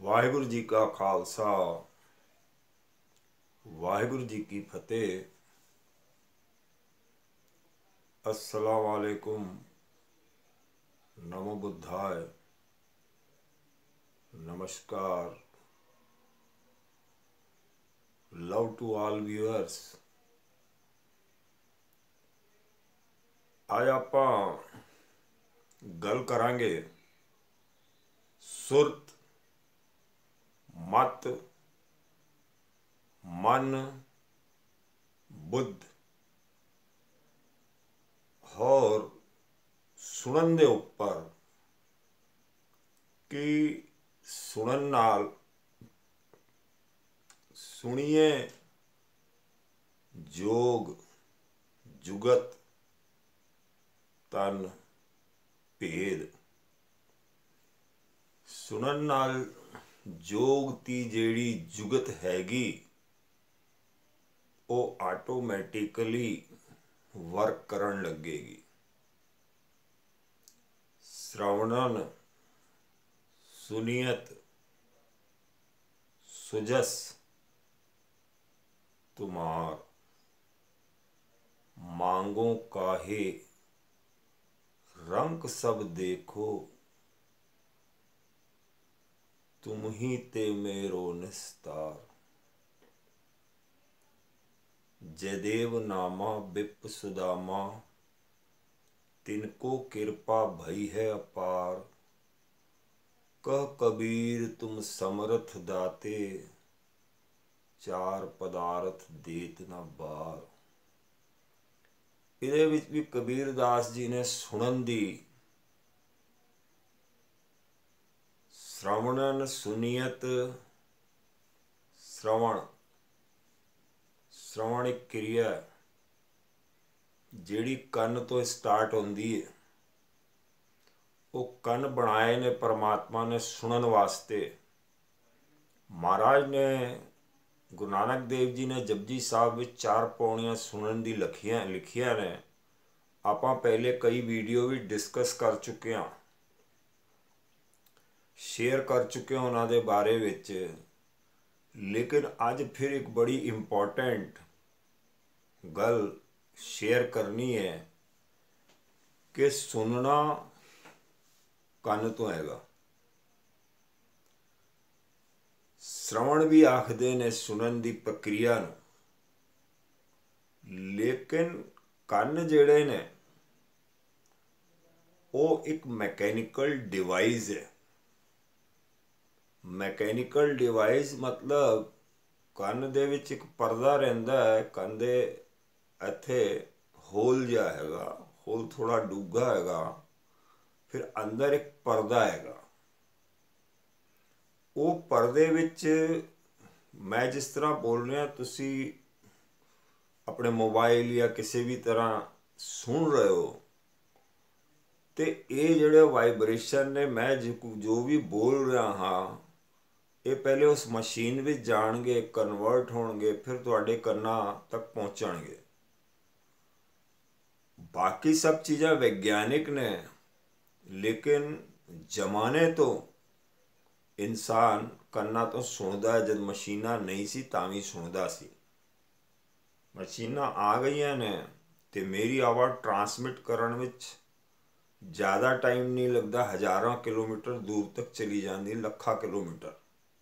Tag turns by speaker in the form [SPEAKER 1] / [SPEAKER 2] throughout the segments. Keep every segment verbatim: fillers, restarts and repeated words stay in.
[SPEAKER 1] वाहिगुरु जी का खालसा वाहिगुरु जी की फतेह। अस्सलाम वालेकुम। नमो बुद्धाय। नमस्कार। Love to all viewers. आज आपां गल करांगे सुरत, मत, मन, बुद्ध और सुनन दे उपर कि सुनन नाल सुनिए जोग, जुगत, तन, भेद। सुनन नाल जोग दी जिहड़ी जुगत हैगी वो आटोमैटिकली वर्क करन लगेगी। श्रवणन सुनियत सुजस तुम्हार, मांगो काहे रंग सब देखो, तुम ही ते मेरो निस्तार। जयदेव नामा बिप सुदामा, तिनको कृपा भई है अपार। कह कबीर तुम समर्थ दाते, चार पदार्थ देत ना बार। इहदे विच भी कबीरदास जी ने सुनन दी, श्रवणन सुनियत, श्रवण श्रवण एक क्रिया जिहड़ी कन तो स्टार्ट होंदी है। वो कन बनाए ने परमात्मा ने सुनन वास्ते। महाराज ने गुरु नानक देव जी ने जपजी साहब में चार पौड़ियां सुनन दी लिखियां लिखियां ने। आपां पहले कई वीडियो भी डिस्कस कर चुके हैं, शेयर कर चुके हैं उन्हां दे बारे विच। लेकिन अज फिर एक बड़ी इंपॉर्टेंट गल शेयर करनी है कि सुनना कन तो हैगा। श्रवण भी आखदे ने सुनन दी प्रक्रिया नूं, लेकिन कन जिहड़े ने वो एक मैकेनिकल डिवाइस है। मैकेनिकल डिवाइस मतलब कन दे विच एक परदा रहिंदा है। कन दे इत्थे होल जिहा हैगा, होल थोड़ा डूंगा हैगा, फिर अंदर एक परदा हैगा। वो परदे विच मैं जिस तरह बोल रहा तुसी अपने मोबाइल या किसी भी तरह सुन रहे हो, तो ये जिहड़े वाइब्रेशन ने मैं जो भी बोल रहा हाँ ये पहले उस मशीन में जाणगे, कन्वर्ट होणगे, फिर तुहाडे कन्नां तक पहुँचणगे। बाकी सब चीज़ां वैज्ञानिक ने, लेकिन जमाने तो इंसान कन्नां तो सुनदा जद मशीनां नहीं सी तां भी सुनदा सी। मशीनां आ गईयां ने ते मेरी आवाज़ ट्रांसमिट करन विच ज़्यादा टाइम नहीं लगता। हज़ारों किलोमीटर दूर तक चली जाती, लखा किलोमीटर।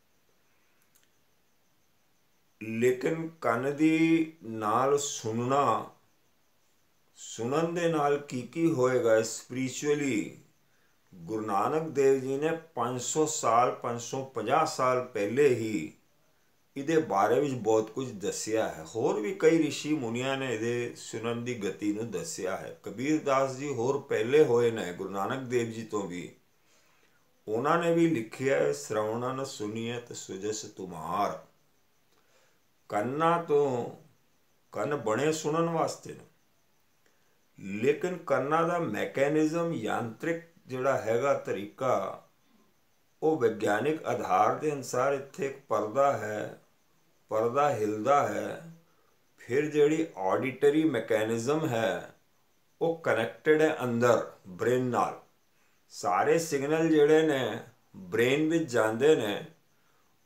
[SPEAKER 1] लेकिन कन दी नाल सुनना, सुनन दे नाल की की होएगा स्पिरिचुअली। गुरु नानक देव जी ने पाँच सौ साल पाँच सौ पचास साल पहले ही इहदे बारे विच बहुत कुछ दसिया है। होर भी कई ऋषि मुनिया ने इहदे सुनन दी गति नूं दसिया है। कबीरदास जी होर पहले होए ने गुरु नानक देव जी तो भी, उन्होंने भी लिखिया है श्रवणन सुनियत सुजस तुम्हार। कन्ना तो कन बने सुनन वास्ते ने, लेकिन कन्ना दा मैकेनिज्म यांत्रिक जिहड़ा हैगा तरीका वो वैज्ञानिक आधार के अनुसार इत्थे एक परदा है, परदा हिलदा है, फिर जिहड़ी ऑडिटरी मैकेनिज्म है वो कनैक्टेड है अंदर ब्रेन नाल। सारे सिग्नल जिहड़े ने ब्रेन विच जांदे ने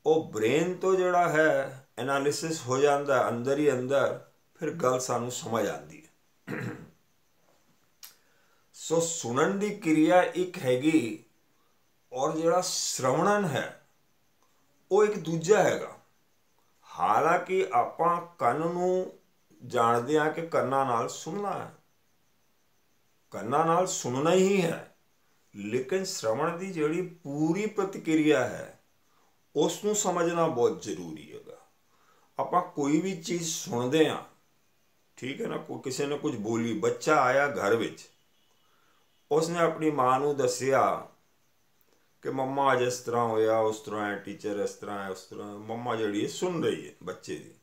[SPEAKER 1] ਉਹ ਬ੍ਰੇਨ ਤੋਂ ਜਿਹੜਾ ਹੈ ਐਨਾਲਿਸਿਸ ਹੋ ਜਾਂਦਾ ਅੰਦਰ ਹੀ ਅੰਦਰ, ਫਿਰ ਗੱਲ ਸਾਨੂੰ ਸਮਝ ਆਉਂਦੀ ਹੈ। ਸੋ ਸੁਣਨ ਦੀ ਕਿਰਿਆ ਇੱਕ ਹੈਗੀ, ਔਰ ਜਿਹੜਾ ਸ਼ਰਵਣਨ ਹੈ ਉਹ ਇੱਕ ਦੂਜਾ ਹੈਗਾ। ਹਾਲਾਂਕਿ ਆਪਾਂ ਕੰਨ ਨੂੰ ਜਾਣਦੇ ਹਾਂ ਕਿ ਕੰਨਾਂ ਨਾਲ ਸੁਣਨਾ ਹੈ, ਕੰਨਾਂ ਨਾਲ ਸੁਣਨਾ ਹੀ ਹੈ, ਲੇਕਿਨ ਸ਼ਰਵਣ ਦੀ ਜਿਹੜੀ ਪੂਰੀ ਪ੍ਰਤੀਕਿਰਿਆ ਹੈ ਉਸ ਨੂੰ ਸਮਝਣਾ ਬਹੁਤ ਜ਼ਰੂਰੀ ਹੈਗਾ। ਆਪਾਂ ਕੋਈ ਵੀ ਚੀਜ਼ ਸੁਣਦੇ ਹਾਂ, ਠੀਕ ਹੈ ਨਾ, ਕੋਈ ਕਿਸੇ ਨੇ ਕੁਝ ਬੋਲੀ, ਬੱਚਾ ਆਇਆ ਘਰ ਵਿੱਚ, ਉਸਨੇ ਆਪਣੀ ਮਾਂ ਨੂੰ ਦੱਸਿਆ ਕਿ ਮੰਮਾ ਅੱਜ ਇਸ ਤਰ੍ਹਾਂ ਹੋਇਆ, ਉਸ ਤਰ੍ਹਾਂ ਹੈ, ਟੀਚਰ ਇਸ ਤਰ੍ਹਾਂ ਹੈ, ਉਸ ਤਰ੍ਹਾਂ। ਮੰਮਾ ਜਿਹੜੀ ਹੈ ਸੁਣ ਰਹੀ ਹੈ ਬੱਚੇ ਦੀ।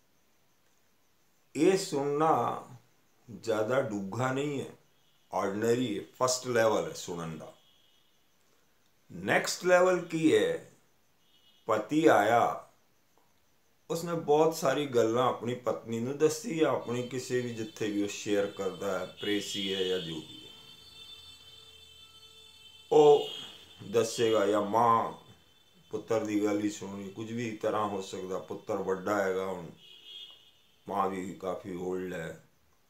[SPEAKER 1] ਇਹ ਸੁਣਨਾ ਜ਼ਿਆਦਾ ਡੂੰਘਾ ਨਹੀਂ ਹੈ, ਆਰਡੀਨਰੀ ਹੈ, ਫਸਟ ਲੈਵਲ ਹੈ ਸੁਣਨ ਦਾ। ਨੈਕਸਟ ਲੈਵਲ ਕੀ ਹੈ? ਪਤੀ ਆਇਆ, ਉਸਨੇ ਬਹੁਤ ਸਾਰੀ ਗੱਲਾਂ ਆਪਣੀ ਪਤਨੀ ਨੂੰ ਦੱਸੀ, ਜਾਂ ਆਪਣੀ ਕਿਸੇ ਵੀ ਜਿੱਥੇ ਵੀ ਉਹ ਸ਼ੇਅਰ ਕਰਦਾ ਹੈ, ਪ੍ਰੇਸੀ ਹੈ ਜਾਂ ਜੋ ਵੀ ਹੈ, ਉਹ ਦੱਸੇਗਾ। ਜਾਂ ਮਾਂ ਪੁੱਤਰ ਦੀ ਗੱਲ ਹੀ ਸੁਣਨੀ, ਕੁਝ ਵੀ ਤਰ੍ਹਾਂ ਹੋ ਸਕਦਾ। ਪੁੱਤਰ ਵੱਡਾ ਹੈਗਾ ਹੁਣ, ਮਾਂ ਵੀ ਕਾਫੀ ਓਲਡ ਹੈ।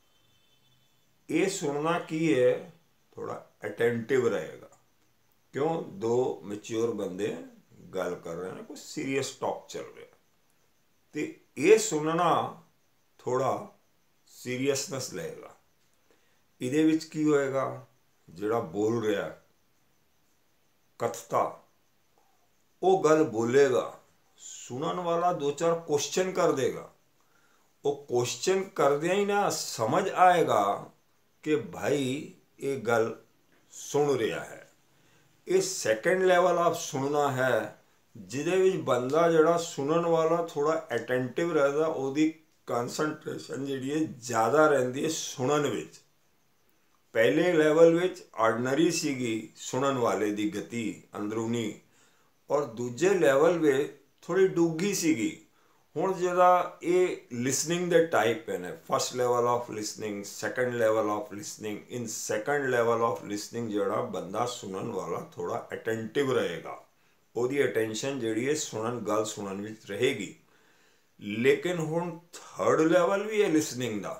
[SPEAKER 1] ਇਹ ਸੁਣਨਾ ਕੀ ਹੈ, ਥੋੜਾ ਅਟੈਂਟਿਵ ਰਹੇਗਾ। ਕਿਉਂ? ਦੋ ਮੈਚਿਓਰ ਬੰਦੇ ਗੱਲ ਕਰ ਰਹੇ ਨੇ, ਕੁਝ ਸੀਰੀਅਸ ਟਾਕ ਚੱਲ ਰਿਹਾ, ਤੇ ਇਹ ਸੁਣਨਾ ਥੋੜਾ ਸੀਰੀਅਸਨੈਸ ਲਏਗਾ। ਇਹਦੇ ਵਿੱਚ ਕੀ ਹੋਏਗਾ? ਜਿਹੜਾ ਬੋਲ ਰਿਹਾ ਕਥਤਾ, ਉਹ ਗੱਲ ਬੋਲੇਗਾ, ਸੁਣਨ ਵਾਲਾ ਦੋ ਚਾਰ ਕੁਐਸਚਨ ਕਰ ਦੇਗਾ। ਉਹ ਕੁਐਸਚਨ ਕਰਦਿਆਂ ਹੀ ਨਾ ਸਮਝ ਆਏਗਾ ਕਿ ਭਾਈ ਇਹ ਗੱਲ ਸੁਣ ਰਿਹਾ ਹੈ। ਇਹ ਸੈਕੰਡ ਲੈਵਲ ਆਫ ਸੁਣਨਾ ਹੈ, ਜਿਹਦੇ ਵਿੱਚ ਬੰਦਾ ਜਿਹੜਾ ਸੁਣਨ ਵਾਲਾ ਥੋੜਾ ਅਟੈਂਟਿਵ ਰਹਿੰਦਾ, ਉਹਦੀ ਕੰਸੰਟਰੇਸ਼ਨ ਜਿਹੜੀ ਹੈ ਜ਼ਿਆਦਾ ਰਹਿੰਦੀ ਹੈ ਸੁਣਨ ਵਿੱਚ। ਪਹਿਲੇ ਲੈਵਲ ਵਿੱਚ ਆਰਡੀਨਰੀ ਸੀਗੀ ਸੁਣਨ ਵਾਲੇ ਦੀ ਗਤੀ ਅੰਦਰੂਨੀ, ਔਰ ਦੂਜੇ ਲੈਵਲ ਵਿੱਚ ਥੋੜੀ ਡੂੰਘੀ ਸੀਗੀ। ਹੁਣ ਜਿਹੜਾ ਇਹ ਲਿਸਨਿੰਗ ਦੇ ਟਾਈਪ ਨੇ, first level of listening, second level of listening. In second level of listening ਜਿਹੜਾ ਬੰਦਾ ਸੁਣਨ ਵਾਲਾ ਥੋੜਾ ਅਟੈਂਟਿਵ ਰਹੇਗਾ, ਉਹਦੀ ਅਟੈਂਸ਼ਨ ਜਿਹੜੀ ਹੈ ਸੁਣਨ ਗੱਲ ਸੁਣਨ ਵਿੱਚ ਰਹੇਗੀ। ਲੇਕਿਨ ਹੁਣ ਥਰਡ ਲੈਵਲ ਵੀ ਹੈ ਲਿਸਨਿੰਗ ਦਾ।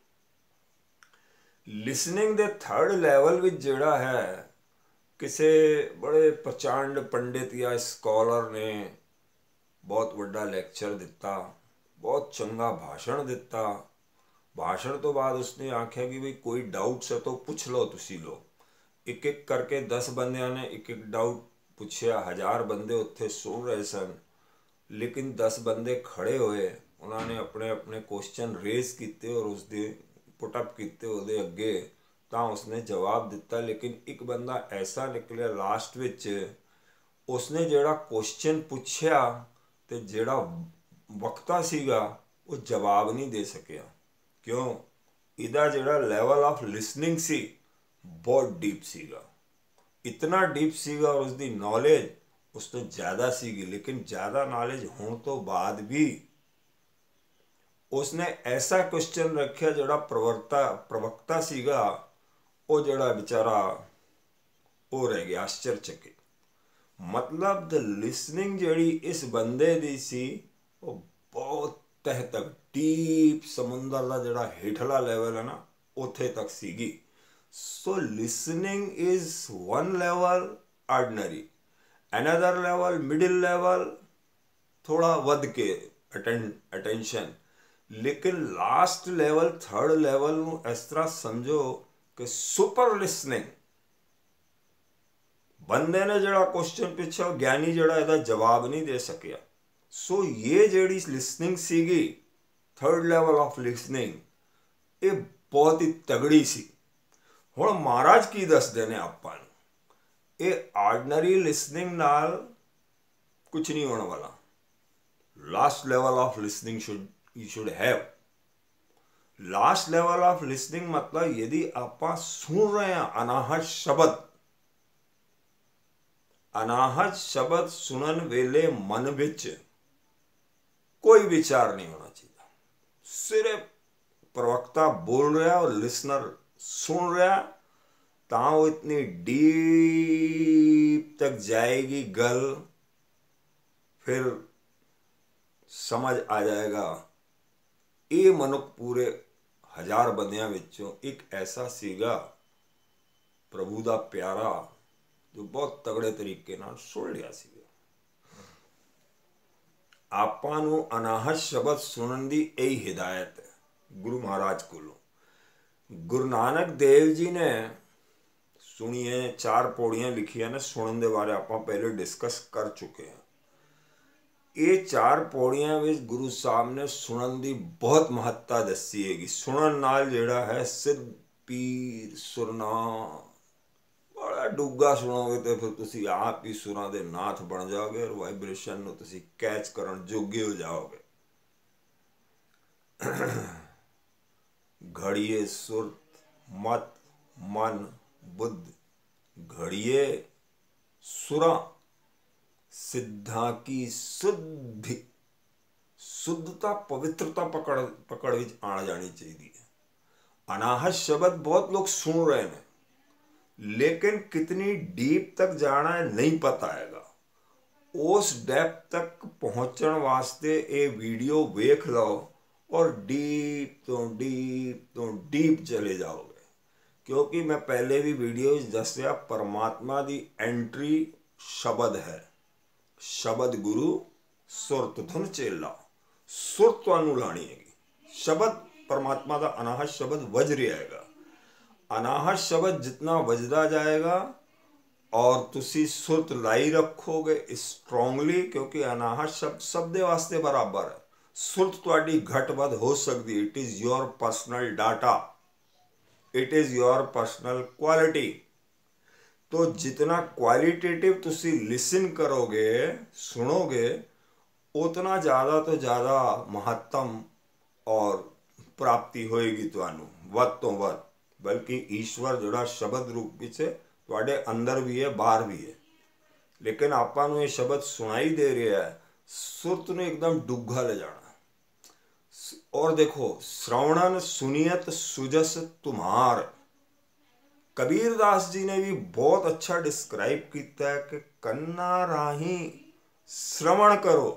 [SPEAKER 1] ਲਿਸਨਿੰਗ ਦੇ ਥਰਡ ਲੈਵਲ ਵਿੱਚ ਜਿਹੜਾ ਹੈ, ਕਿਸੇ ਬੜੇ ਪ੍ਰਚੰਡ ਪੰਡਿਤ ਜਾਂ ਸਕਾਲਰ ਨੇ ਬਹੁਤ ਵੱਡਾ ਲੈਕਚਰ ਦਿੱਤਾ, ਬਹੁਤ ਚੰਗਾ ਭਾਸ਼ਣ ਦਿੱਤਾ। ਭਾਸ਼ਣ ਤੋਂ ਬਾਅਦ ਉਸਨੇ ਆਖਿਆ ਕਿ ਵੀ ਕੋਈ ਡਾਊਟਸ ਹੈ ਤਾਂ ਪੁੱਛ ਲਓ ਤੁਸੀਂ ਲੋग। ਇੱਕ ਇੱਕ ਕਰਕੇ ਦਸ ਬੰਦਿਆਂ ਨੇ ਇੱਕ ਇੱਕ ਡਾਊਟ ਪੁੱਛਿਆ। ਹਜ਼ਾਰ ਬੰਦੇ ਉੱਥੇ ਸੁਣ ਰਹੇ ਸਨ, ਲੇਕਿਨ ਦਸ ਬੰਦੇ ਖੜੇ ਹੋਏ, ਉਹਨਾਂ ਨੇ ਆਪਣੇ ਆਪਣੇ ਕੁਐਸਚਨ ਰੇਜ਼ ਕੀਤੇ ਔਰ ਉਸਦੇ ਪੁਟਅਪ ਕੀਤੇ ਉਹਦੇ ਅੱਗੇ, ਤਾਂ ਉਸਨੇ ਜਵਾਬ ਦਿੱਤਾ। ਲੇਕਿਨ ਇੱਕ ਬੰਦਾ ਐਸਾ ਨਿਕਲਿਆ ਲਾਸਟ ਵਿੱਚ, ਉਸਨੇ ਜਿਹੜਾ ਕੁਐਸਚਨ ਪੁੱਛਿਆ ਤੇ ਜਿਹੜਾ ਵਕਤਾ ਸੀਗਾ ਉਹ ਜਵਾਬ ਨਹੀਂ ਦੇ ਸਕਿਆ। ਕਿਉਂ? ਇਹਦਾ ਜਿਹੜਾ ਲੈਵਲ ਆਫ ਲਿਸਨਿੰਗ ਸੀ ਬਹੁਤ ਡੀਪ ਸੀਗਾ, ਇਤਨਾ ਡੀਪ ਸੀਗਾ, ਔਰ ਉਸਦੀ ਨੌਲੇਜ ਉਸ ਤੋਂ ਜ਼ਿਆਦਾ ਸੀਗੀ। ਲੇਕਿਨ ਜ਼ਿਆਦਾ ਨੌਲੇਜ ਹੋਣ ਤੋਂ ਬਾਅਦ ਵੀ ਉਸਨੇ ਐਸਾ ਕੁਐਸਚਨ ਰੱਖਿਆ ਜਿਹੜਾ ਪ੍ਰਵਰਤਾ ਪ੍ਰਵਕਤਾ ਸੀਗਾ, ਉਹ ਜਿਹੜਾ ਵਿਚਾਰਾ ਉਹ ਰਹਿ ਗਿਆ ਆਸ਼ਚਰਚਕਿਤ। ਮਤਲਬ ਦ ਲਿਸਨਿੰਗ ਜਿਹੜੀ ਇਸ ਬੰਦੇ ਦੀ ਸੀ ਉਹ ਬਹੁਤ ਤਹਿ ਤੱਕ, ਡੀਪ ਸਮੁੰਦਰ ਦਾ ਜਿਹੜਾ ਹੇਠਲਾ ਲੈਵਲ ਹੈ ਨਾ, ਉੱਥੇ ਤੱਕ ਸੀਗੀ। So listening is one level ordinary, another level middle level ਥੋੜਾ ਵੱਧ ਕੇ ਅਟੈਂਡ ਅਟੈਂਸ਼ਨ। ਲੇਕਿਨ ਲਾਸਟ ਲੈਵਲ ਥਰਡ ਲੈਵਲ ਨੂੰ ਇਸ ਤਰ੍ਹਾਂ ਸਮਝੋ ਕਿ ਸੁਪਰ ਲਿਸਨਿੰਗ। ਬੰਦੇ ਨੇ ਜਿਹੜਾ ਕੁਐਸਚਨ ਪੁੱਛਿਆ, ਉਹ ਗਿਆਨੀ ਜਿਹੜਾ ਇਹਦਾ ਜਵਾਬ ਨਹੀਂ ਦੇ ਸਕਿਆ। ਸੋ ਇਹ ਜਿਹੜੀ ਲਿਸਨਿੰਗ ਸੀਗੀ ਥਰਡ ਲੈਵਲ ਆਫ ਲਿਸਨਿੰਗ, ਇਹ ਬਹੁਤ ਹੀ ਤਗੜੀ ਸੀ। ਹੁਣ ਮਹਾਰਾਜ ਕੀ ਦੱਸਦੇ ਨੇ ਆਪਾਂ ਨੂੰ? ਇਹ ਆਰਡੀਨਰੀ ਲਿਸਨਿੰਗ ਨਾਲ ਕੁਝ ਨਹੀਂ ਹੋਣ ਵਾਲਾ। Last level of listening should you should have। Last level of listening ਮਤਲਬ यदि ਆਪਾਂ ਸੁਣ ਰਹੇ ਹਾਂ ਅਨਾਹਤ ਸ਼ਬਦ, ਅਨਾਹਤ ਸ਼ਬਦ ਸੁਣਨ ਵੇਲੇ ਮਨ ਵਿੱਚ ਕੋਈ ਵਿਚਾਰ ਨਹੀਂ ਹੋਣਾ ਚਾਹੀਦਾ। ਸਿਰਫ ਪ੍ਰਵਕਤਾ ਬੋਲ ਰਿਹਾ ਔਰ ਲਿਸਨਰ ਸੁਣ ਰਿਹਾ, ਤਾਂ ਉਹ ਇਤਨੀ ਡੀਪ ਤੱਕ ਜਾਏਗੀ ਗੱਲ फिर समझ आ जाएगा ਇਹ ਮਨੁੱਖ ਪੂਰੇ ਹਜ਼ਾਰ ਬੰਦਿਆਂ ਵਿੱਚੋਂ ਇੱਕ ਐਸਾ ਸੀਗਾ ਪ੍ਰਭੂ ਦਾ ਪਿਆਰਾ ਜੋ ਬਹੁਤ ਤਗੜੇ ਤਰੀਕੇ ਨਾਲ ਸੁਣ ਲਿਆ ਸੀਗਾ। ਆਪਾਂ ਨੂੰ ਅਨਾਹਤ ਸ਼ਬਦ ਸੁਣਨ ਦੀ ਇਹੀ ਹਿਦਾਇਤ ਹੈ ਗੁਰੂ ਮਹਾਰਾਜ ਕੋਲੋਂ। ਗੁਰੂ ਨਾਨਕ ਦੇਵ ਜੀ ਨੇ ਸੁਣੀਏ ਚਾਰ ਪੌੜੀਆਂ ਲਿਖੀਆਂ ਨੇ ਸੁਣਨ ਦੇ ਬਾਰੇ, ਆਪਾਂ ਪਹਿਲੇ ਡਿਸਕਸ ਕਰ ਚੁੱਕੇ ਹਾਂ। ਇਹ ਚਾਰ ਪੌੜੀਆਂ ਵਿੱਚ ਗੁਰੂ ਸਾਹਿਬ ਨੇ ਸੁਣਨ ਦੀ ਬਹੁਤ ਮਹੱਤਤਾ ਦੱਸੀ ਹੈਗੀ। ਸੁਣਨ ਨਾਲ ਜਿਹੜਾ ਹੈ ਸਿੱਧ ਪੀਰ ਸੁਰਨਾ ਬੜਾ ਡੂੰਘਾ ਸੁਣੋਗੇ ਤੇ ਫਿਰ ਤੁਸੀਂ ਆਪ ਹੀ ਸੁਰਾਂ ਦੇ ਨਾਥ ਬਣ ਜਾਓਗੇ ਔਰ ਵਾਈਬ੍ਰੇਸ਼ਨ ਨੂੰ ਤੁਸੀਂ ਕੈਚ ਕਰਨ ਜੋਗੇ ਹੋ ਜਾਓਗੇ। घड़िए सुरत मत मन बुद्ध, घड़िए सुरा सिद्धा की शुद्धि, शुद्धता पवित्रता पकड़ पकड़ विच आ जानी चाहिए। अनाहत शब्द बहुत लोग सुन रहे हैं लेकिन कितनी डीप तक जाना है नहीं पता हैगा। उस डेप्थ तक पहुँचण वास्ते ये वीडियो वेख लो और डीप तो डीप तो डीप चले जाओगे, क्योंकि मैं पहले भी वीडियो दसिया परमात्मा की एंट्री शब्द है। शब्द गुरु सुरत धुन चेला, सुरत तुहानू लानी हैगी। शब्द परमात्मा का अनाहत शब्द वज रहा हैगा। अनाहत शब्द जितना वजदा जाएगा और तुसी सुरत लाई रखोगे स्ट्रोंगली, क्योंकि अनाहत शब्द सब दे वास्ते बराबर है। सुरत तुहाडी घट वध हो सकती, it is your personal data, it is your personal quality. तो जितना क्वालिटेटिव तुसी लिसन करोगे सुनोगे उतना ज़्यादा तो ज़्यादा महत्तम और प्राप्ति होएगी तुहानू वध तो वध। बल्कि ईश्वर जोड़ा शब्द रूप विच तुहाडे अंदर भी है बाहर भी है, लेकिन आपां नूं ये शब्द सुनाई दे रहा है, सुरत नूं एकदम डूंघा ले जाना। और देखो श्रवणन सुनियत सुजस तुम्हार, कबीर दास जी ने भी बहुत अच्छा डिस्क्राइब किया है कि कन्ना राही श्रवण करो।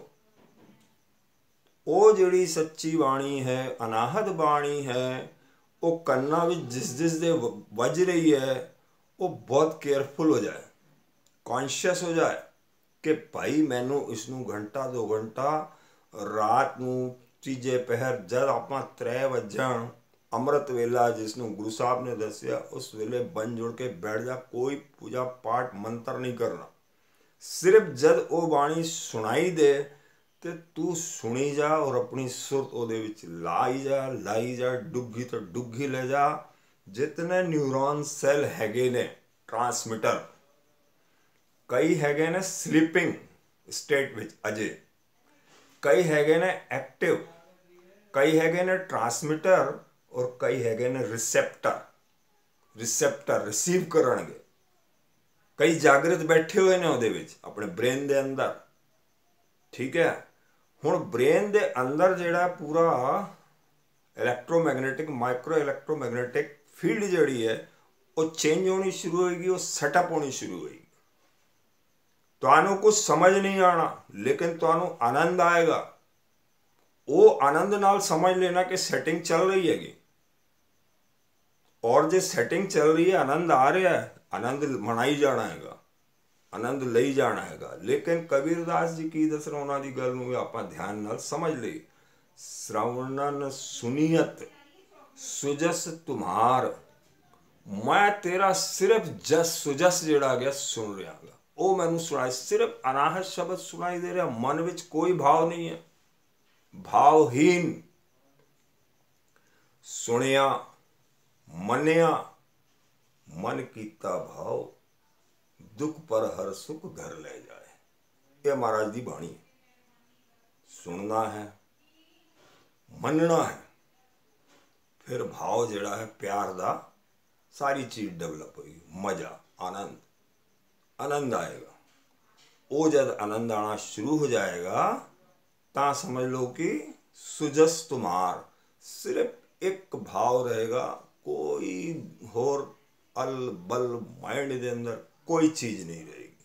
[SPEAKER 1] वो जिहड़ी सच्ची बाणी है अनाहत बाणी है वो कन्ना भी जिस जिस दे वज रही है वो बहुत केयरफुल हो जाए, कॉन्शियस हो जाए कि भाई मैनू इसनू घंटा दो घंटा रात नू तीजे पहर जब आप त्रै वजन अमृत वेला जिसनू गुरु साहब ने दसिया उस वेले बन जुड़ के बैठ जा। कोई पूजा पाठ मंत्र नहीं करना, सिर्फ जद वो बाणी सुनाई दे तो तू सुनी जा और अपनी सुरत ਉਹਦੇ ਵਿੱਚ लाई जा लाई जा डुग्गी तो डुग्गी ले जा। जितने न्यूरॉन सैल हैगे ने ट्रांसमिटर, कई हैगे ने स्लीपिंग स्टेट विच अजे, कई हैगे ने एक्टिव, कई हैगे ने ट्रांसमिटर और कई हैगे ने रिसेप्टर। रिसेप्टर रिसीव करनगे, कई जागृत बैठे हुए ने ਉਹਦੇ ਵਿੱਚ अपने ब्रेन के अंदर। ठीक है, हुण ब्रेन के अंदर जिहड़ा पूरा इलैक्ट्रोमैगनैटिक माइक्रो इलैक्ट्रोमैगनैटिक फील्ड जिहड़ी है वो चेंज होनी शुरू होएगी, वो सैटअप होनी शुरू होएगी। तुहानू कुछ समझ नहीं आना लेकिन तुहानू आनंद आएगा। वो आनंद नाल समझ लेना कि सैटिंग चल रही हैगी, और जो सैटिंग चल रही है आनंद आ रहा है, आनंद मनाई जाना हैगा, आनंद लई जाना हैगा। लेकिन कबीरदास जी की दसना उन्होंने की गल में आप ध्यान नाल समझ ली। श्रवणन सुनियत सुजस तुम्हार, मैं तेरा सिर्फ जस सुजस जिहड़ा गया सुन रहा गा, वो मैनू सुनाई। सिर्फ अनाहत शब्द सुनाई दे रहा, मन विच कोई भाव नहीं है, भावहीन। सुनिया मनिया मन कीता भाव, दुख पर हर सुख घर ले जाए। ये महाराज की बाणी है। सुनना है, मनना है, फिर भाव जिहड़ा है प्यार दा सारी चीज डेवलप होगी, मजा आनंद आनंद आएगा। वो जब आनंद आना शुरू हो जाएगा ता समझ लो कि सुजस तुम्हार, सिर्फ एक भाव रहेगा, कोई होर अल बल माइंड के अंदर कोई चीज़ नहीं रहेगी।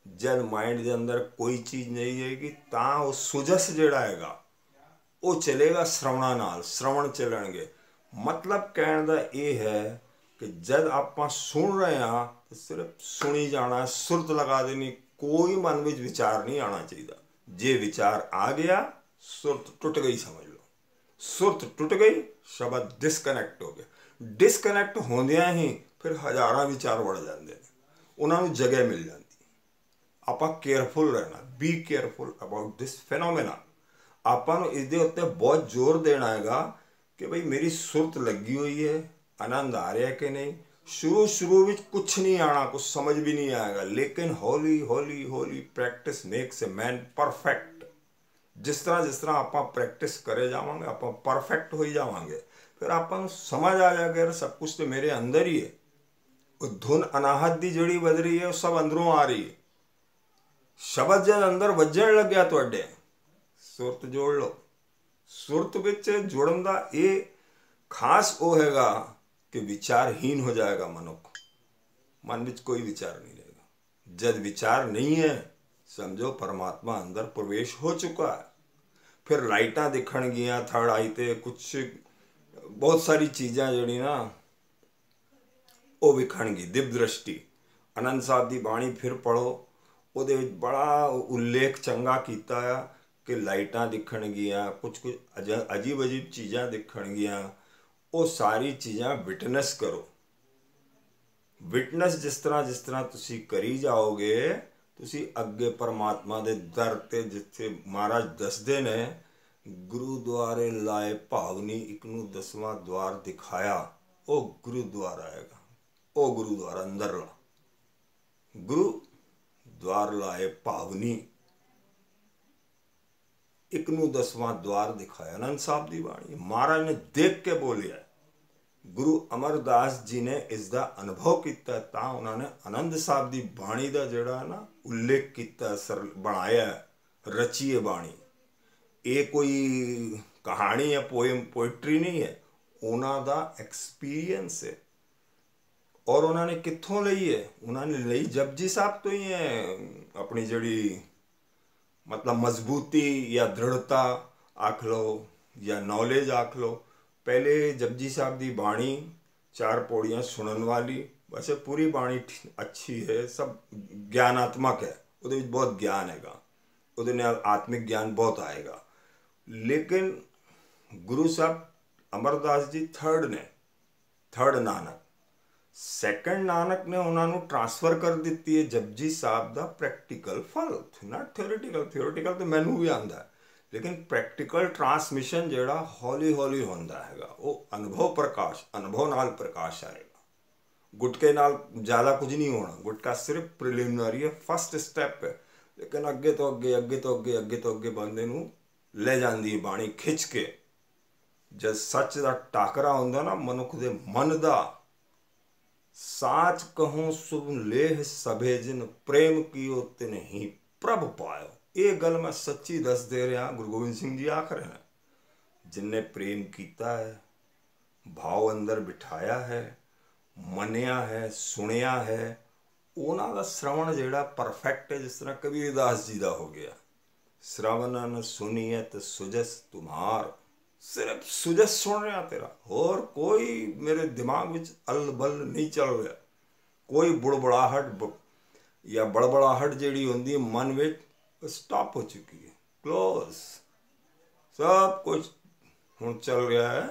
[SPEAKER 1] जद माइंड के अंदर कोई चीज़ नहीं रहेगी ਤਾਂ ਉਹ ਸੁਜਸ ਜਿਹੜਾ ਹੈਗਾ ਉਹ ਚਲੇਗਾ श्रवणा नाल, श्रवण ਚੱਲਣਗੇ। मतलब कहने का ये है कि जब आप सुन रहे हाँ तो सिर्फ सुनी जाना, सुरत लगा देनी, कोई मन में विचार नहीं आना चाहिए। जे विचार आ गया सुरत टुट गई, समझ लो सुरत टुट गई, शब्द डिसकनैक्ट हो गया। डिसकनैक्ट होंदियां ही फिर हज़ारां विचार बढ़ जाते हैं, उन्होंने जगह मिल जाती। ਆਪਾਂ केयरफुल रहना, be careful about this phenomena. ਆਪਾਂ ਨੂੰ इसके उत्ते बहुत जोर देना हैगा कि भाई मेरी सुरत लगी हुई है, आनंद आ रहा है कि नहीं। शुरू शुरू में कुछ नहीं आना, कुछ समझ भी नहीं आएगा, लेकिन हौली हौली हौली practice makes a man perfect. जिस तरह जिस तरह आप प्रैक्टिस करे जावांगे आप परफेक्ट हो ही जावांगे। फिर आप समझ आ जाएगा यार सब कुछ तो मेरे अंदर ही है। वो धुन अनाहत की जड़ी बज रही है, वो सब अंदरों आ रही है। शब्द जब अंदर वजन लग गया तुहाडे, सुरत जोड़ लो। सुरत विच जुड़न का ये खास वो हैगा कि विचारहीन हो जाएगा मनुख, मन में कोई विचार नहीं रहेगा। जब विचार नहीं है समझो परमात्मा अंदर प्रवेश हो चुका है। फिर लाइटां दिखण गियां, थर्ड आई ते कुछ बहुत सारी चीज़ां जिहड़ी ना वो विखणगी। दिव्य दृष्टि आनंद साहब की बाणी फिर पढ़ो, ਉਹਦੇ ਵਿੱਚ बड़ा उल्लेख चंगा किया आ कि लाइटां दिखणगियां, कुछ कुछ अज अजीब अजीब चीज़ां दिखणगियां। वो सारी चीज़ां विटनेस करो। विटनेस जिस तरह जिस तरह तुसी करी जाओगे तुसी अगे परमात्मा दे दर ते जिथे महाराज दसदे ने गुरुद्वारे लाए भावनी एक नू दसवां द्वार दिखाया, वो गुरुद्वारा आएगा। वो गुरुद्वारा अंदरला गुरु द्वार लाए भावनी एक नू दसवां द्वार दिखाया। आनंद साहब की बाणी महाराज ने देख के बोलिया। गुरु अमरदास जी ने इसका अनुभव किया, ता उन्होंने आनंद साहब की बाणी का जोड़ा ना उल्लेख किया, सर बनाया, रची है बाणी। ये कोई कहानी है, पोएम पोइट्री नहीं है, उन्होंने एक्सपीरियंस है। और उन्होंने कित्थों लई है? उन्होंने लई जपजी साहब तो ही है। अपनी जड़ी मतलब मजबूती या दृढ़ता आख लो या नॉलेज आख लो। पहले जपजी साहब की बाणी चार पौड़ियाँ सुनन वाली, वैसे पूरी बाणी अच्छी है, सब ज्ञानात्मक है, वो बहुत ज्ञान हैगा, वो आत्मिक ज्ञान बहुत आएगा। लेकिन गुरु साहब अमरदास जी थर्ड ने, थर्ड नानक, सैकंड नानक ने उन्होंने ट्रांसफर कर दी है जपजी साहब का प्रैक्टिकल फल, नॉट थ्योरेटिकल। थ्योरेटिकल तो मैनू भी आता है, लेकिन प्रैक्टिकल ट्रांसमिशन जोड़ा हौली हौली होंदा हैगा। वो अनुभव प्रकाश, अनुभव नाल प्रकाश आएगा। गुटके नाल ज़्यादा कुछ नहीं होना, गुटका सिर्फ प्रिलिमिनरी है, फस्ट स्टैप है। लेकिन अगे तो अगे अगे तो अगे अगे तो अगे बंदे नूं ले जाती है बाणी खिंच के। जब सच का टाकरा होंदा ना मनुख के मन का, साच कहूँ सुन लेह सभे जिन प्रेम कियो तिन ही प्रभ पायो। ये गल मैं सच्ची दस दे रहा, गुरु गोबिंद सिंह जी आख रहे हैं। जिनने प्रेम किया है, भाव अंदर बिठाया है, मनिया है, सुनिया है, उन्हों का श्रवण जोड़ा परफेक्ट है। जिस तरह कबीरदास जी का हो गया, श्रवणन सुनिए तो सुजस तुम्हार। सिर्फ सुजस सुन रहा तेरा, और कोई मेरे दिमाग में अल बल नहीं चल रहा। कोई बुड़बड़ाहट या बड़बड़ाहट जी होंगी मन में स्टॉप हो चुकी है, क्लोज। सब कुछ हुण चल रहा है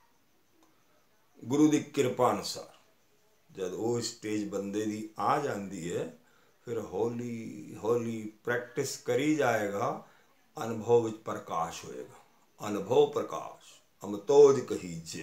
[SPEAKER 1] गुरु की कृपा अनुसार। जब वो स्टेज बंदे की आ जाती है, फिर हौली हौली प्रैक्टिस करी जाएगा, अनुभव विच प्रकाश होएगा। अनुभव प्रकाश अमतोज कहीजे।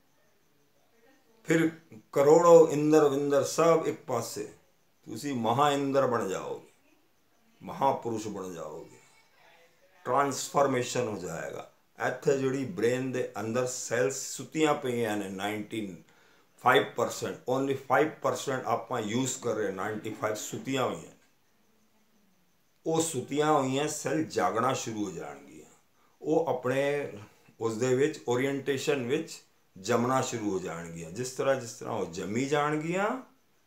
[SPEAKER 1] फिर करोड़ों इंद्र विंदर सब एक पासे, तुसी महा इंद्र बन जाओगे, महापुरुष बन जाओगे, ट्रांसफॉर्मेशन हो जाएगा। इत्थे जिहड़ी ब्रेन दे अंदर सैल्स सुतियां पईयां ने nineteen five percent, only five percent आप यूज कर रहे, नाइनटी फाइव सुतियां हुई हैं। वो सुतियां हुई सैल जागना शुरू हो जाएंगी। वो अपने उस दे विच ओरिएंटेशन विच जमना शुरू हो जाएंगियां। जिस तरह जिस तरह वो जमी जाएंगियां,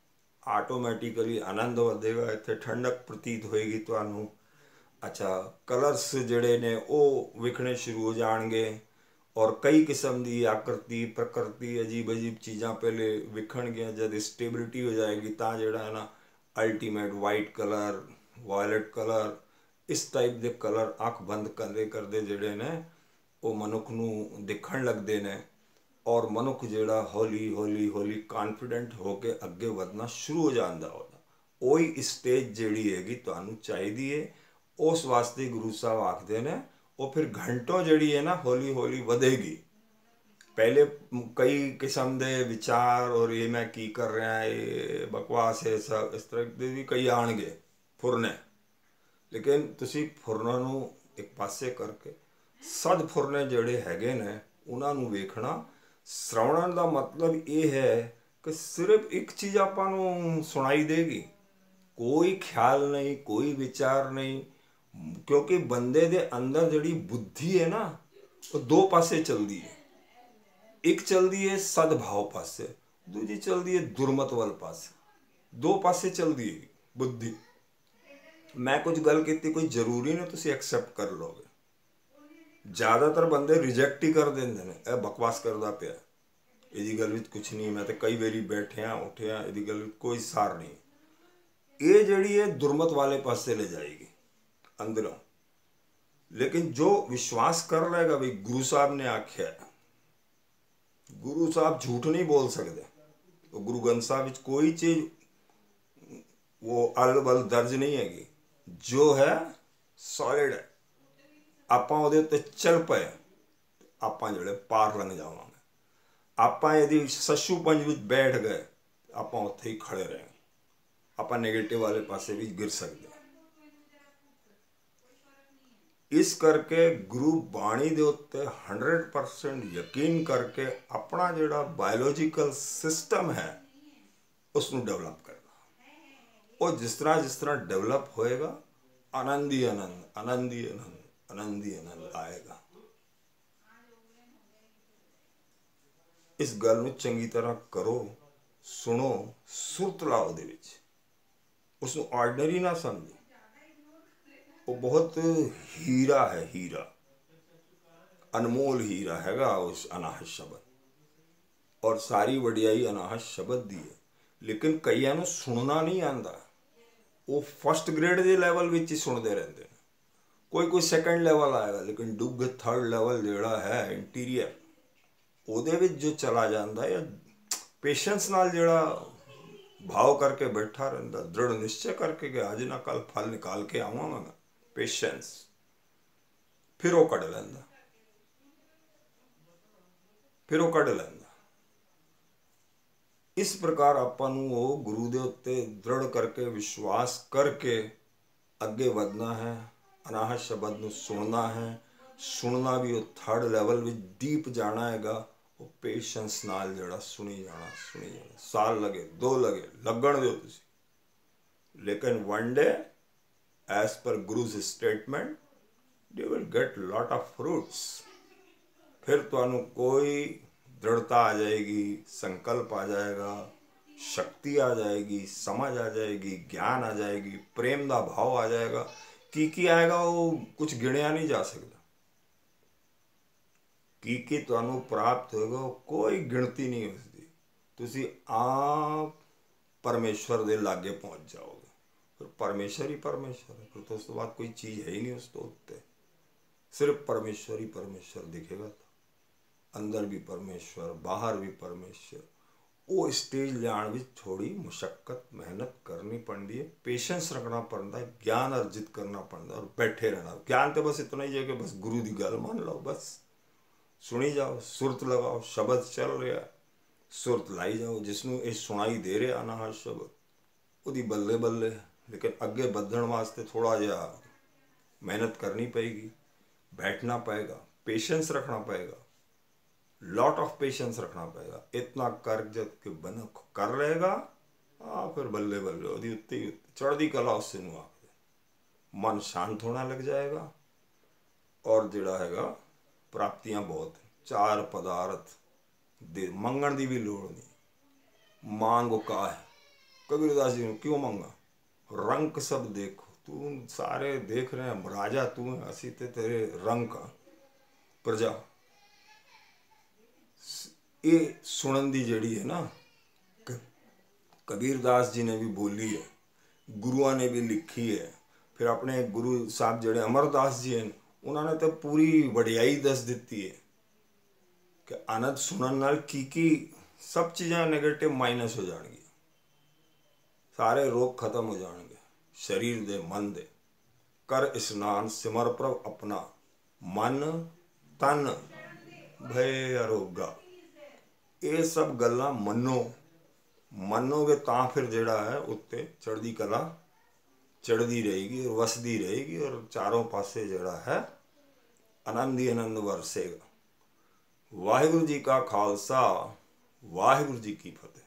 [SPEAKER 1] ਆਟੋਮੈਟਿਕਲੀ ਆਨੰਦ ਵਧੇਗਾ, ਇੱਥੇ ਠੰਡਕ ਪ੍ਰਤੀਤ ਹੋਏਗੀ ਤੁਹਾਨੂੰ। ਅੱਛਾ, ਕਲਰਸ ਜਿਹੜੇ ਨੇ ਉਹ ਵਿਖਣੇ ਸ਼ੁਰੂ ਹੋ ਜਾਣਗੇ, ਔਰ ਕਈ ਕਿਸਮ ਦੀ ਆਕਰਤੀ ਪ੍ਰਕਿਰਤੀ ਅਜੀਬ ਅਜੀਬ ਚੀਜ਼ਾਂ ਪਹਿਲੇ ਵਿਖਣਗੀਆਂ। ਜਦ ਸਟੇਬਿਲਿਟੀ ਹੋ ਜਾਏਗੀ ਤਾਂ ਜਿਹੜਾ ਹੈ ਨਾ ultimate white colour, violet colour, ਇਸ ਟਾਈਪ ਦੇ ਕਲਰ ਅੱਖ ਬੰਦ ਕਰਦੇ ਕਰਦੇ ਜਿਹੜੇ ਨੇ ਉਹ ਮਨੁੱਖ ਨੂੰ ਦਿਖਣ ਲੱਗਦੇ ਨੇ, ਔਰ ਮਨੁੱਖ ਜਿਹੜਾ ਹੌਲੀ ਹੌਲੀ ਹੌਲੀ ਕਾਨਫੀਡੈਂਟ ਹੋ ਕੇ ਅੱਗੇ ਵਧਣਾ ਸ਼ੁਰੂ ਹੋ ਜਾਂਦਾ ਉਹਦਾ। ਉਹੀ ਸਟੇਜ ਜਿਹੜੀ ਹੈਗੀ ਤੁਹਾਨੂੰ ਚਾਹੀਦੀ ਹੈ। ਉਸ ਵਾਸਤੇ ਗੁਰੂ ਸਾਹਿਬ ਆਖਦੇ ਨੇ ਉਹ ਫਿਰ ਘੰਟੋਂ ਜਿਹੜੀ ਹੈ ਨਾ ਹੌਲੀ ਹੌਲੀ ਵਧੇਗੀ। ਪਹਿਲੇ ਕਈ ਕਿਸਮ ਦੇ ਵਿਚਾਰ ਔਰ ਇਹ ਮੈਂ ਕੀ ਕਰ ਰਿਹਾ, ਇਹ ਬਕਵਾਸ ਹੈ, ਸਭ ਇਸ ਤਰ੍ਹਾਂ ਦੇ ਵੀ ਕਈ ਆਉਣਗੇ ਫੁਰਨੇ। ਲੇਕਿਨ ਤੁਸੀਂ ਫੁਰਨਾਂ ਨੂੰ ਇੱਕ ਪਾਸੇ ਕਰਕੇ ਸਦ ਫੁਰਨੇ ਜਿਹੜੇ ਹੈਗੇ ਨੇ ਉਹਨਾਂ ਨੂੰ ਵੇਖਣਾ। ਸ਼ਰਵਣਨ ਦਾ ਮਤਲਬ ਇਹ ਹੈ ਕਿ ਸਿਰਫ ਇੱਕ ਚੀਜ਼ ਆਪਾਂ ਨੂੰ ਸੁਣਾਈ ਦੇਗੀ, ਕੋਈ ਖਿਆਲ ਨਹੀਂ, ਕੋਈ ਵਿਚਾਰ ਨਹੀਂ, ਕਿਉਂਕਿ ਬੰਦੇ ਦੇ ਅੰਦਰ ਜਿਹੜੀ ਬੁੱਧੀ ਹੈ ਨਾ ਉਹ ਦੋ ਪਾਸੇ ਚਲਦੀ ਹੈ। ਇੱਕ ਚਲਦੀ ਹੈ ਸਦਭਾਵ ਪਾਸੇ, ਦੂਜੀ ਚਲਦੀ ਹੈ ਦੁਰਮਤ ਵੱਲ ਪਾਸੇ। ਦੋ ਪਾਸੇ ਚਲਦੀ ਹੈ ਬੁੱਧੀ। ਮੈਂ ਕੁਝ ਗੱਲ ਕੀਤੀ, ਕੋਈ ਜ਼ਰੂਰੀ ਨਹੀਂ ਤੁਸੀਂ ਐਕਸੈਪਟ ਕਰ ਲਓਗੇ। ਜ਼ਿਆਦਾਤਰ ਬੰਦੇ ਰਿਜੈਕਟ ਹੀ ਕਰ ਦਿੰਦੇ ਨੇ, ਇਹ ਬਕਵਾਸ ਕਰਦਾ ਪਿਆ, ਇਹਦੀ ਗੱਲ ਵਿੱਚ ਕੁਛ ਨਹੀਂ, ਮੈਂ ਤਾਂ ਕਈ ਵਾਰੀ ਬੈਠਿਆ ਉੱਠਿਆ, ਇਹਦੀ ਗੱਲ ਵਿੱਚ ਕੋਈ ਸਾਰ ਨਹੀਂ। ਇਹ ਜਿਹੜੀ ਹੈ ਦੁਰਮਤ ਵਾਲੇ ਪਾਸੇ ਲੈ ਜਾਏਗੀ ਅੰਦਰੋਂ। ਲੇਕਿਨ ਜੋ ਵਿਸ਼ਵਾਸ ਕਰ ਲਏਗਾ ਵੀ ਗੁਰੂ ਸਾਹਿਬ ਨੇ ਆਖਿਆ, ਗੁਰੂ ਸਾਹਿਬ ਝੂਠ ਨਹੀਂ ਬੋਲ ਸਕਦੇ। ਉਹ ਗੁਰੂ ਗ੍ਰੰਥ ਸਾਹਿਬ ਵਿੱਚ ਕੋਈ ਚੀਜ਼ ਉਹ ਅਲ ਬਲ ਦਰਜ ਨਹੀਂ ਹੈਗੀ, ਜੋ ਹੈ ਸੋਲਿਡ ਹੈ। ਆਪਾਂ ਉਹਦੇ ਉੱਤੇ ਚੱਲ ਪਏ, ਆਪਾਂ ਜਿਹੜੇ ਪਾਰ ਲੰਘ ਜਾਵਾਂਗੇ। ਆਪਾਂ ਇਹਦੀ ਸੱਸੂ ਪੰਜ ਵਿੱਚ ਬੈਠ ਗਏ, ਆਪਾਂ ਉੱਥੇ ਹੀ ਖੜੇ ਰਹੇ, ਆਪਾਂ ਨੈਗੇਟਿਵ ਵਾਲੇ ਪਾਸੇ ਵੀ ਗਿਰ ਸਕਦੇ। ਇਸ ਕਰਕੇ ਗੁਰੂ ਬਾਣੀ ਦੇ ਉੱਤੇ ਹੰਡਰਡ ਪਰਸੈਂਟ ਯਕੀਨ ਕਰਕੇ ਆਪਣਾ ਜਿਹੜਾ ਬਾਇਓਲੋਜੀਕਲ ਸਿਸਟਮ ਹੈ ਉਸ ਨੂੰ ਡਿਵੈਲਪ ਕਰਨਾ। ਉਹ ਜਿਸ ਤਰ੍ਹਾਂ ਜਿਸ ਤਰ੍ਹਾਂ ਡਿਵੈਲਪ ਹੋਏਗਾ, ਆਨੰਦ ਹੀ ਆਨੰਦ, ਆਨੰਦ ਹੀ ਆਨੰਦ, ਆਨੰਦ ਹੀ ਆਨੰਦ ਆਏਗਾ। ਇਸ ਗੱਲ ਨੂੰ ਚੰਗੀ ਤਰ੍ਹਾਂ ਕਰੋ, ਸੁਣੋ, ਸੁਰਤ ਲਾਓ ਉਹਦੇ ਵਿੱਚ। ਉਸ ਨੂੰ ਆਰਡਨਰੀ ਨਾ ਸਮਝੋ, ਉਹ ਬਹੁਤ ਹੀਰਾ ਹੈ, ਹੀਰਾ, ਅਨਮੋਲ ਹੀਰਾ ਹੈਗਾ ਉਸ ਅਨਾਹਤ ਸ਼ਬਦ। ਔਰ ਸਾਰੀ ਵਡਿਆਈ ਅਨਾਹਤ ਸ਼ਬਦ ਦੀ ਹੈ। ਲੇਕਿਨ ਕਈਆਂ ਨੂੰ ਸੁਣਨਾ ਨਹੀਂ ਆਉਂਦਾ, ਉਹ ਫਸਟ ਗ੍ਰੇਡ ਦੇ ਲੈਵਲ ਵਿੱਚ ਹੀ ਸੁਣਦੇ ਰਹਿੰਦੇ ਨੇ। ਕੋਈ ਕੋਈ ਸੈਕੰਡ ਲੈਵਲ ਆਏਗਾ, ਲੇਕਿਨ ਡੁੱਗ ਥਰਡ ਲੈਵਲ ਜਿਹੜਾ ਹੈ ਇੰਟੀਰੀਅਰ, ਉਹਦੇ ਵਿੱਚ ਜੋ ਚਲਾ ਜਾਂਦਾ ਹੈ, ਪੇਸ਼ੈਂਸ ਨਾਲ ਜਿਹੜਾ ਭਾਵ ਕਰਕੇ ਬੈਠਾ ਰਹਿੰਦਾ, ਦ੍ਰਿੜ ਨਿਸ਼ਚੈ ਕਰਕੇ ਕਿ ਅੱਜ ਨਾ ਕੱਲ ਫਲ ਨਿਕਾਲ ਕੇ ਆਵਾਂਗਾ, ਪੇਸ਼ੈਂਸ, ਫਿਰ ਉਹ ਕੱਢ ਲੈਂਦਾ, ਫਿਰ ਉਹ ਕੱਢ ਲੈਂਦਾ। ਇਸ ਪ੍ਰਕਾਰ ਆਪਾਂ ਨੂੰ ਉਹ ਗੁਰੂ ਦੇ ਉੱਤੇ ਦ੍ਰਿੜ ਕਰਕੇ ਵਿਸ਼ਵਾਸ ਕਰਕੇ ਅੱਗੇ ਵਧਣਾ ਹੈ। ਅਨਾਹਤ ਸ਼ਬਦ ਨੂੰ ਸੁਣਨਾ ਹੈ, ਸੁਣਨਾ ਵੀ ਉਹ ਥਰਡ ਲੈਵਲ ਵਿੱਚ ਡੀਪ ਜਾਣਾ ਹੈਗਾ। ਉਹ ਪੇਸ਼ੈਂਸ ਨਾਲ ਜਿਹੜਾ ਸੁਣੀ ਜਾਣਾ, ਸੁਣੀ ਜਾਣਾ, ਸਾਲ ਲਗੇ, ਦੋ ਲਗੇ, ਲੱਗਣ ਦਿਓ ਤੁਸੀਂ। ਲੇਕਿਨ one day as per Guru's statement, you will get lot of fruits। फिर ਤੁਹਾਨੂੰ ਕੋਈ दृढ़ता आ जाएगी, संकल्प आ जाएगा, शक्ति आ जाएगी, समझ आ जाएगी, ज्ञान आ जाएगी, प्रेम का भाव आ जाएगा। की की आएगा वो कुछ गिणिया नहीं जा सकता। की की ਤੁਹਾਨੂੰ प्राप्त होगा कोई गिणती नहीं उसकी। ਤੁਸੀਂ आप परमेश्वर ਦੇ ਲਾਗੇ पहुँच जाओगे। फिर परमेश्वर ही परमेश्वर है, फिर तो उस तो बाद कोई चीज़ है ही नहीं उस तो उत्ते, सिर्फ परमेश्वर ही परमेश्वर दिखेगा। तो अंदर भी परमेश्वर, बाहर भी परमेश्वर। वो स्टेज लियाण भी थोड़ी मुशक्कत मेहनत करनी पड़ती है, पेशेंस रखना पड़ता है, ज्ञान अर्जित करना पड़ता है और बैठे रहना। ज्ञान तो बस इतना ही है कि बस गुरु की गल मान लो, बस सुनी जाओ, सुरत लगाओ, शब्द चल रहा है, सुरत लाई जाओ। जिसनों ये सुनाई दे रहा अनाहत शब्द, ਉਹਦੀ ਬੱਲੇ ਬੱਲੇ। लेकिन अगे बढ़ने वास्ते थोड़ा जिहा मेहनत करनी पड़ेगी, बैठना पड़ेगा, पेशेंस रखना पड़ेगा, लॉट ऑफ पेशेंस रखना पड़ेगा। इतना कर जब कि बन कर रहेगा, हाँ फिर बल्ले बल्ले ਉਹਦੀ उत्ते ही चढ़ती कला उससे ਨੂੰ आखदे। मन शांत होना लग जाएगा और जिहड़ा हैगा प्राप्तियां बहुत, चार पदार्थ दे मंगण की भी लोड़ नहीं, मांग का है, कबीरदास जी ने क्यों मंगा? रंक सब देखो, तू सारे देख रहे हैं राजा तू है, असी ते तेरे रंक प्रजा। ये सुनन दी जड़ी है ना, कबीरदास जी ने भी बोली है, गुरुआ ने भी लिखी है। फिर अपने गुरु साहब जड़े अमरदास जी हैं, उन्होंने तो पूरी वडियाई दस दी है कि आनंद सुनन नाल की की सब चीज़ां नेगेटिव माइनस हो जाएगी, सारे रोग खत्म हो जाएंगे शरीर दे मन दे। कर इस्नान सिमर प्रभ अपना, मन तन भय अरोगा। ये सब गल्लां मनो, मनोगे तां फिर जिहड़ा है उत्ते चढ़दी कला चढ़दी रहेगी और वसदी रहेगी, और चारों पासे जिहड़ा है आनंद ही आनंद वरसेगा। वाहिगुरू जी का खालसा, वाहिगुरू जी की फतेह।